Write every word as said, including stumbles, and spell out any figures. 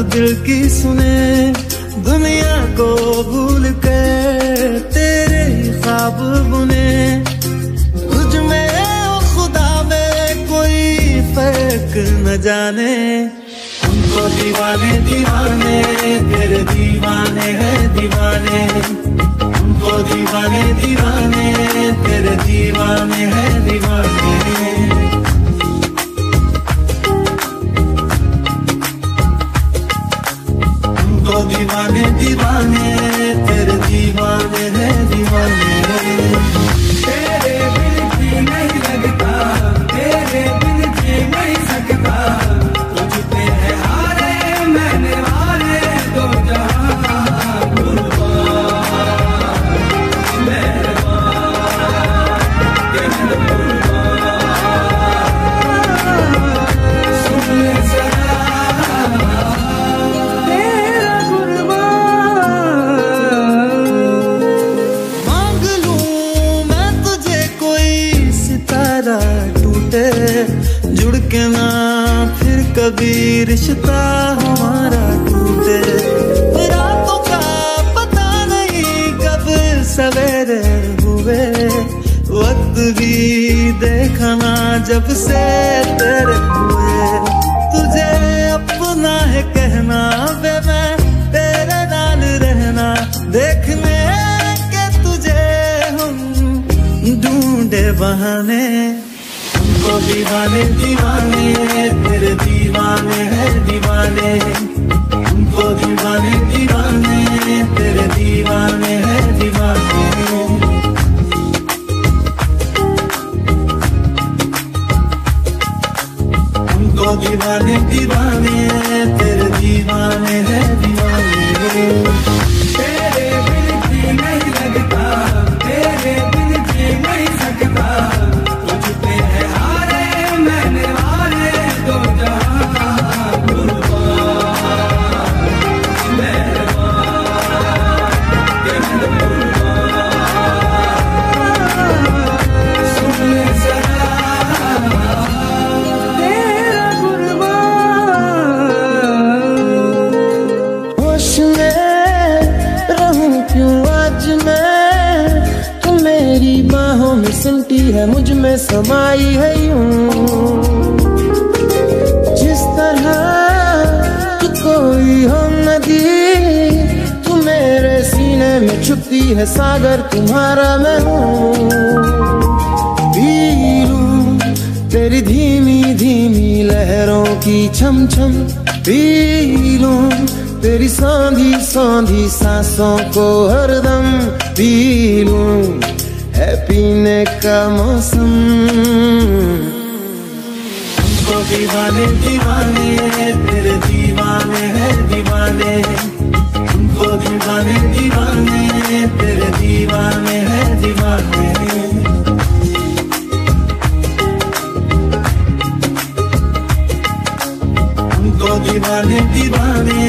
दिल की सुने, दुनिया को भूल कर तेरे ख्वाब बुने। तुझ में ओ खुदा में कोई फर्क न जाने, हमको दीवाने दीवाने तेरे दीवाने हैं दीवाने। हमको दीवाने दीवाने तेरे दीवाने हैं दीवाने। हमको दीवाने दीवाने तेरे दीवाने हैं दीवाने। तेरे बिन जी नहीं लगता, तेरे बिन जी नहीं सकता। तुझ पे है हारे मैंने वारे दो जहां कुर्बान मेहरबान तेरे कुर्बान। सुन ले जरा तेरा कुर्बान। मांग लूं मैं तुझे कोई सितारा टूटे, जुड़ के ना फिर कभी रिश्ता हमारा टूटे। रातों का पता नहीं कब सवेरे हुए, वक्त भी देखा ना जब से तेरे हुए। तुझे अपना है कहना वे मैं तेरे नाल रहना, देखने के तुझे हम ढूंढे बहाने। हमको दीवाने दीवाने तेरे दीवाने हैं दीवाने। हमको दीवाने दीवाने तेरे दीवाने हैं दीवाने। हमको दीवाने दीवाने तेरे दीवाने हैं दीवाने। तेरे बिन जी नहीं लगता, तेरे बिन जी नहीं सकता। तुझ पे है हारे मैंने वारे दो जहां कुर्बान मेहरबान तेरे कुर्बान। सुन ले जरा तेरा कुर्बान। होश में रहूं क्यों आज मैं, तू मेरी बाहों में सिमटी है मुझ में समाई है यूं। जिस तरह तू कोई हो नदी, तू मेरे सीने में छुपती है सागर तुम्हारा मैं हूँ। पी लूं तेरी धीमी धीमी लहरों की छम छम, पी लूं तेरी सांधी सांधी सांसों को हरदम, पी लूं है पीने का मौसम। हमको दीवाने दीवाने तेरे दीवाने हैं दीवाने। हमको दीवाने दीवाने तेरे दीवाने हैं दीवाने। हमको दीवाने दीवाने